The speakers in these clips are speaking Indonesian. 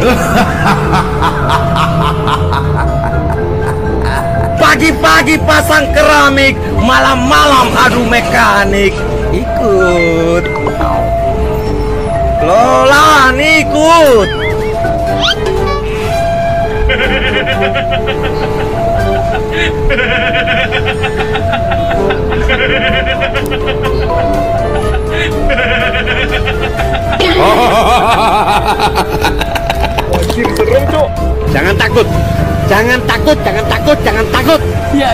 Pagi-pagi pasang keramik, malam-malam adu mekanik. Ikut Lolan, ikut. Wajib serem, Cuk. Jangan takut. Jangan takut, jangan takut, jangan takut. Iya.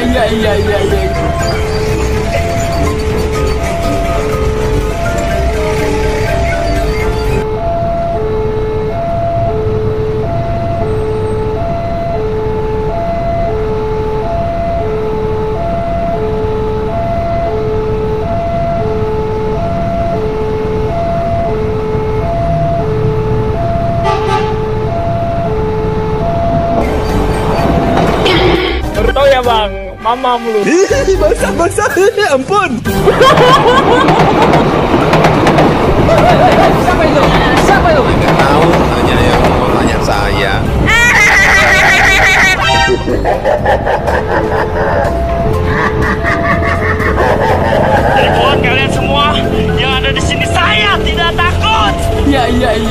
Baru tahu ya, Bang. Mamam lu. Basah, ampun. Siapa itu? Nggak tahu, tanya yang mau tanya saya. Jadi buat kalian semua yang ada di sini, saya tidak takut. Iya.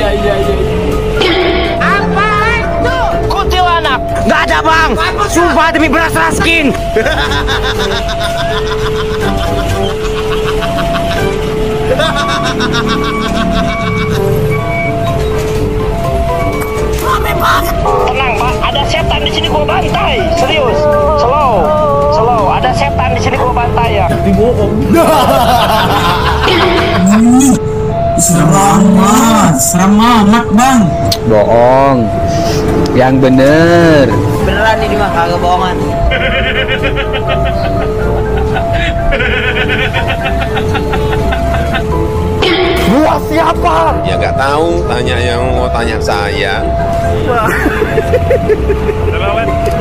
Apa itu? Kuntilanak. Nggak ada, Bang. Sumpah demi beras Raskin. Tenang, Pak. Ada setan di sini, gua bantai. Serius. Slow. Ada setan di sini, gua bantai ya. Serem amat, Bang. Bohong. Yang bener. Beneran ini mah kagak bohongan. Gua siapa? Ya nggak tahu, tanya yang mau tanya saya. Beneran.